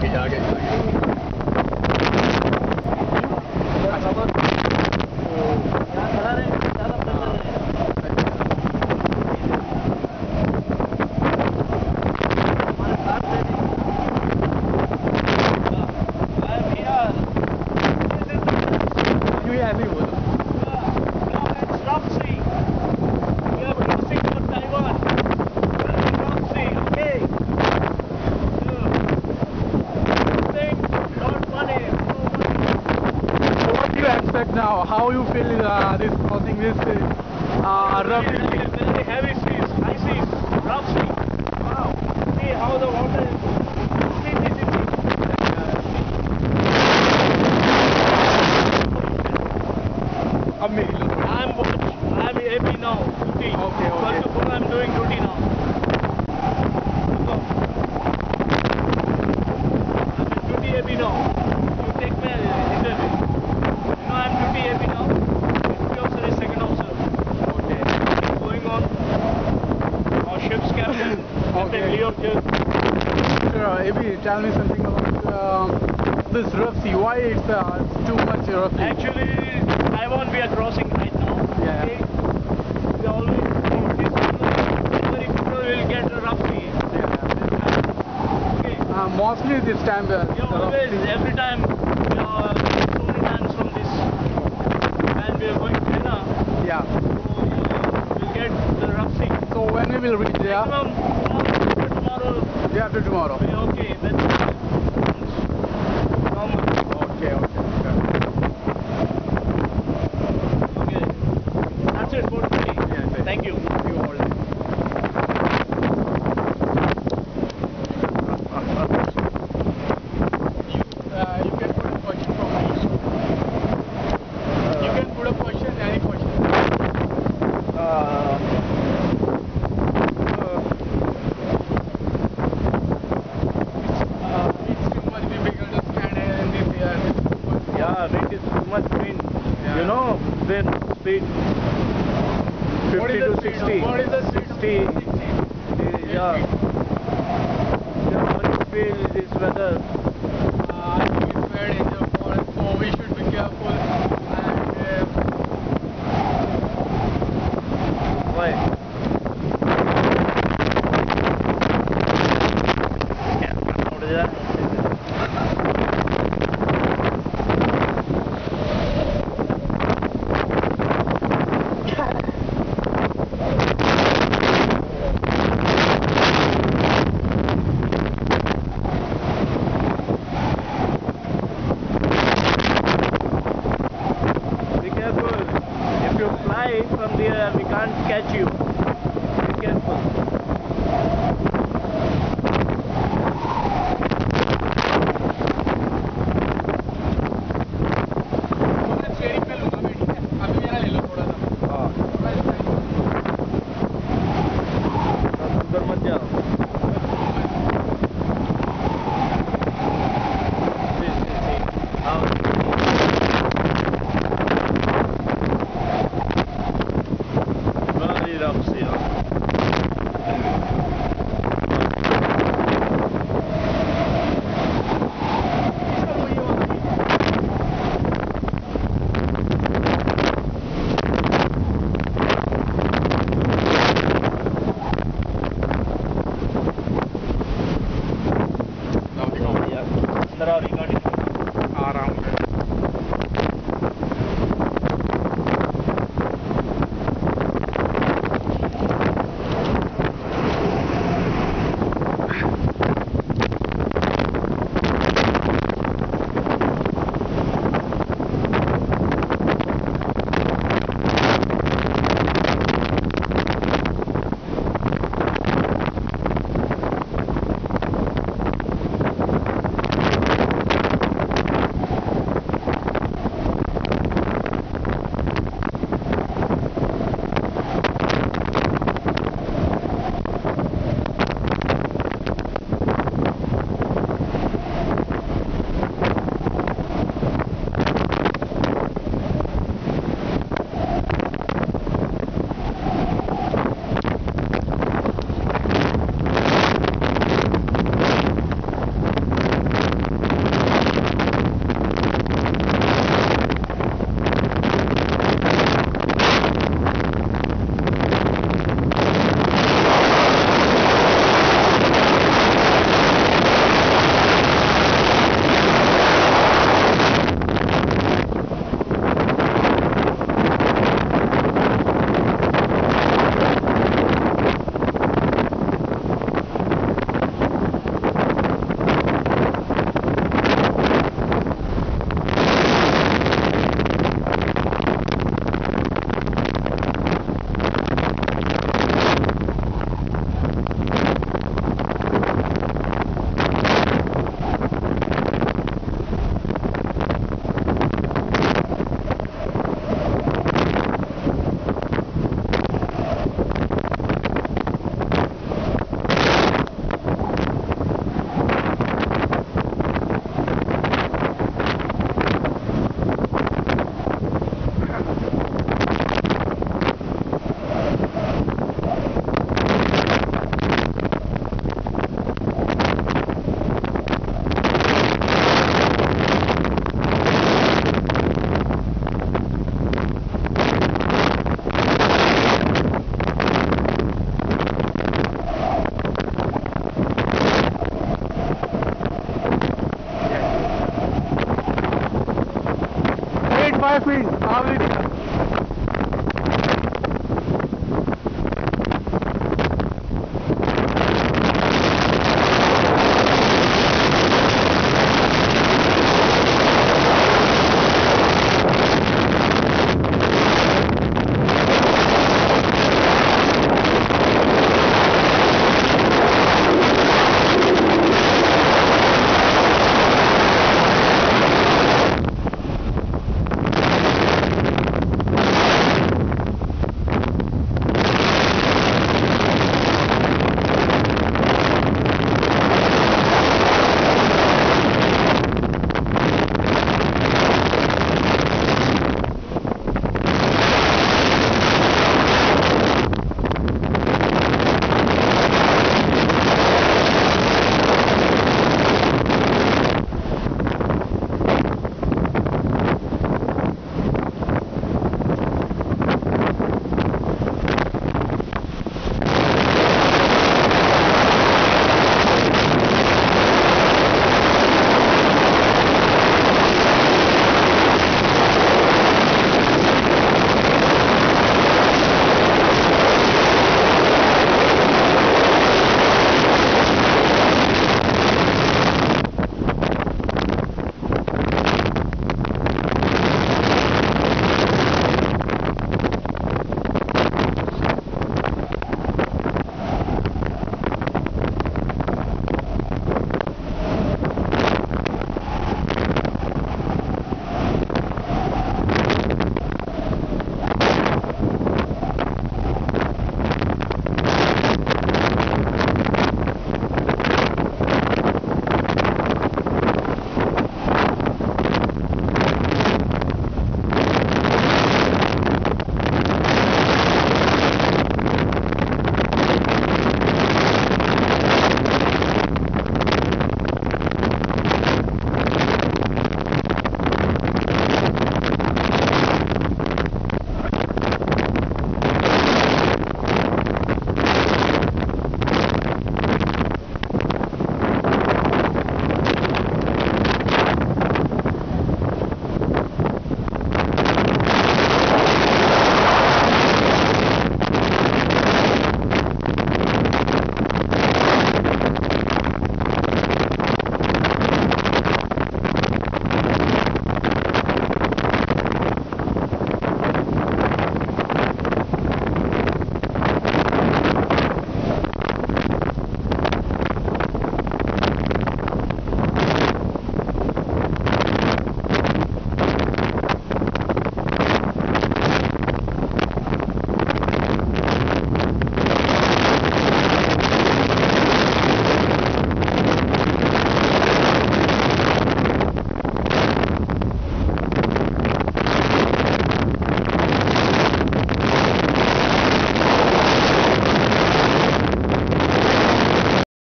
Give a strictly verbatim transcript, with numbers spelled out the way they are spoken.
आगे जाके now, how you feel uh, this crossing this uh, rough? Very, very heavy seas, high seas, rough sea. Wow. See how the water is. See, see, see, see. Amazing. I'm I'm happy now. Duty. Okay, okay. First of all, I'm doing duty now. I'm in duty happy now. You take me interview. No, I'm duty happy now. Duty officer is second officer. Okay. Going on. Our ship's captain. Okay. Captain Leo here. Sir, Abhi, tell me something about uh, this rough sea. Why it's, uh, it's too much rough sea? Actually, Taiwan we are crossing right now. Yeah. Okay? We always this every people will get a rough sea. Yeah. Okay. Uh, mostly this time uh, We the rough always sea. every time we are so many times from this and we are going to China. Yeah. So we'll get the rough sea. So when we will reach there? Maximum tomorrow. Day after tomorrow. Okay, that's normal. Okay, okay. Okay. That's it for today. Yes, yes. Thank you. Thank you all. Uh, you can put a question from me. Uh, you can put a question, any question. Uh, Uh, it's too much difficult to stand in this air. It's too much. yeah, wind is too much wind. Yeah. You know, wind speed What fifty is the to speed? sixty. What is the speed? sixty. Yeah. Yeah, how you feel this weather?